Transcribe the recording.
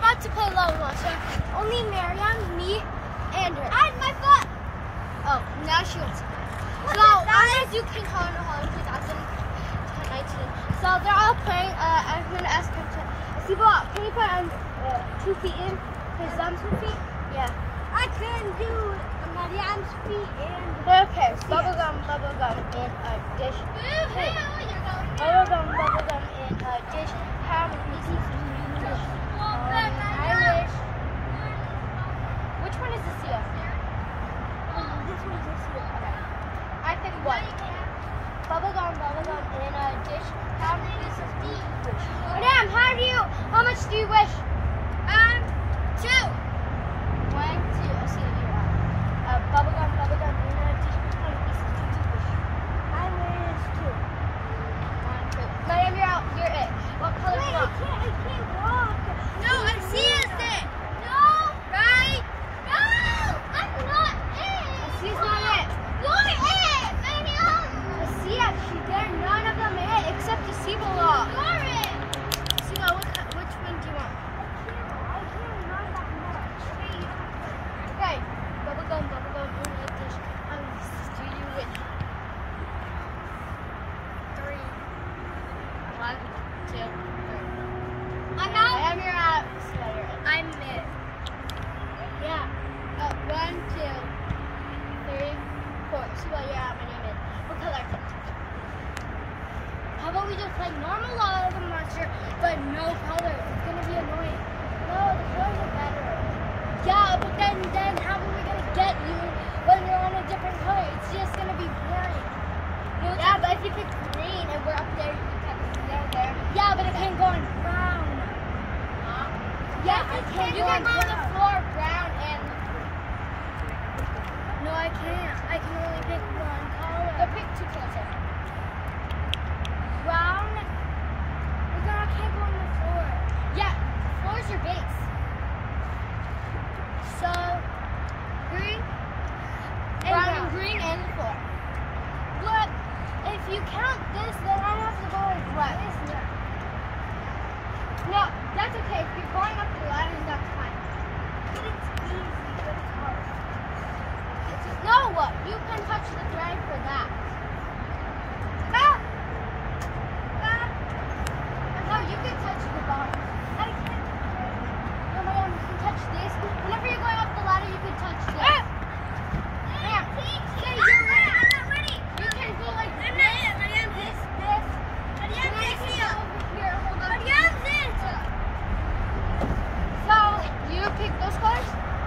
want to play Lava Monster. Only Mariam, me, and her. I had my foot. Oh, now she wants to play. So I'm gonna do King Kong in Hall 2019. So they're all playing. I'm gonna ask them to. Sibo, can you put 2 feet in? His 2 feet? Yeah. I can do Mariam's feet and. Okay, bubblegum in a dish. Hey. Bubblegum in a dish. How many pieces do you wish? I wish. Which one is the seal? This one's a seal. Okay. I pick one. Bubblegum in a dish. How many pieces do you wish? Madam, how much do you wish? 2. 1, 2. I'll see if you're out. Bubblegum in a dish. How many pieces do you wish? I wish 2. 1, 2. Madam, you're out. You're it. What color do you want? I can't walk. No, I see is it. No, right? No, I'm not it. I see is not it. You're it, Mariam. I see actually there none of them it except the Sibola. You're it. Sibola, which one do you want? I can't run that much. Okay, bubblegum in a dish. How many pieces do you wish? 3. 1, 2, 3. I'm out. I am your out. I'm it. Yeah. 1, 2, 3, 4. See what you're out. My name is. What color? How about we just play normal Lava Monster, but no color? It's gonna be annoying. No, the colors are better. Yeah, but then how are we gonna get you when you're on a different color? It's just gonna be boring. You know, yeah, but if you pick green and we're up there, you can there. Yeah, but it can't go on brown. Yes, it can. You can go on the floor, brown and. No, I can't. I can only pick one color. But pick 2 colors. Brown. But then I can't go on the floor. Yeah, the floor is your base. So, green. Brown and green and the floor. But if you count this, then I have to go like what? No, that's okay. If you're going up the ladders, that's fine. But it's easy, but it's hard. No, you can touch the drag for that. Ah! No, you can touch the bottom. I can't. No, Mariam, you can touch this. Whenever you're going up the ladder, you can touch this. Mariam, say you're ready. I'm not ready. You can go like this. Mariam, this. Mariam, this. Over here. Hold on. Mariam, this. So, you pick those colors?